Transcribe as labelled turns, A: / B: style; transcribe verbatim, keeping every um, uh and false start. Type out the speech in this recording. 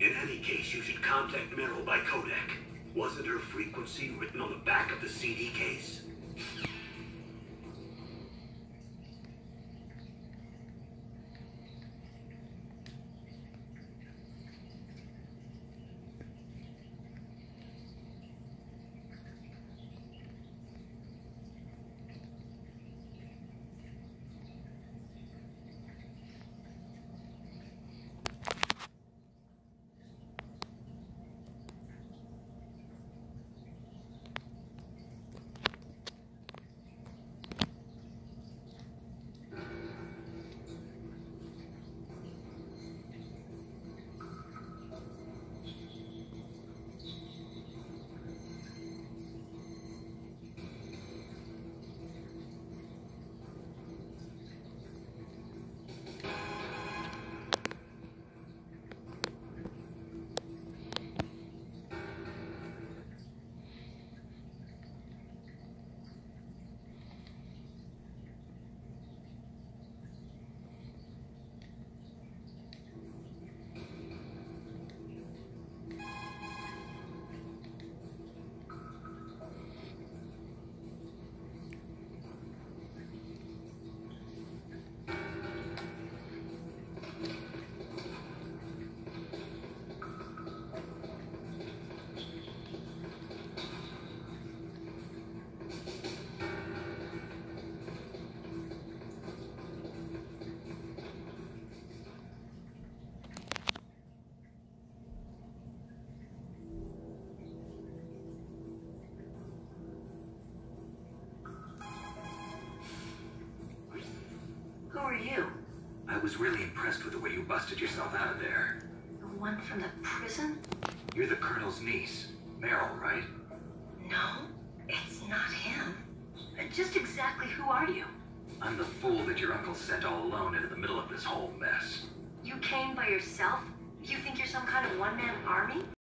A: In any case, you should contact Meryl by Codec. Wasn't her frequency written on the back of the C D case?
B: Who are you?
A: I was really impressed with the way you busted yourself out of there.
B: The one from the prison?
A: You're the Colonel's niece, Meryl, right?
B: No, it's not him. Uh, Just exactly who are you?
A: I'm the fool that your uncle sent all alone into the middle of this whole mess.
B: You came by yourself? You think you're some kind of one-man army?